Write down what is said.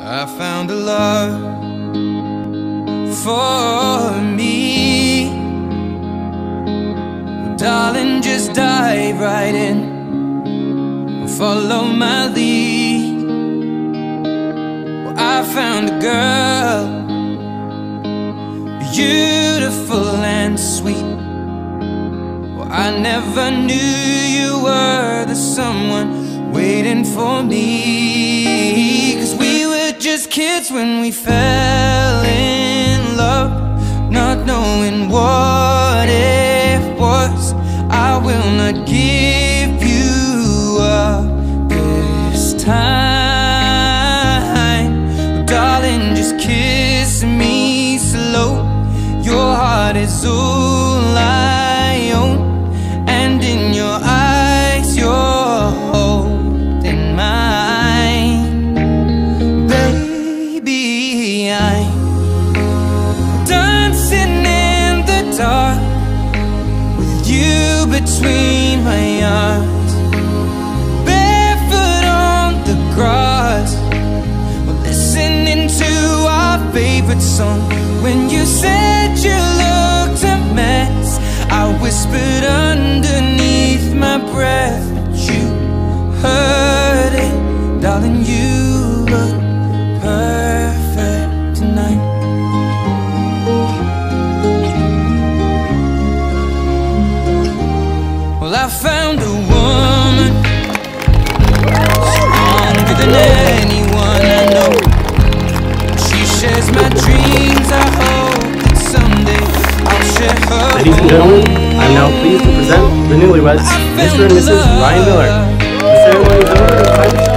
I found a love for me. Well, darling, just dive right in and follow my lead. Well, I found a girl, beautiful and sweet. Well, I never knew you were the someone waiting for me. 'Cause we were just kids when we fell in love, not knowing what it was. I will not give you up this time. Darling, just kiss me slow. Your heart is all I own, and in your eyes you're holding mine. Baby, I'm dancing in the dark with you between my arms, barefoot on the grass. We're listening to our favorite song. When you said you looked a mess, I whispered underneath my breath, but you heard it. Darling, you look perfect tonight. Well, I found a woman stronger than anyone I know. She shares my dreams. I hope that someday I'll share her. Ladies and gentlemen, I'm now pleased to present the newlyweds, Mr. and Mrs. Ryan Miller. The ceremony is over.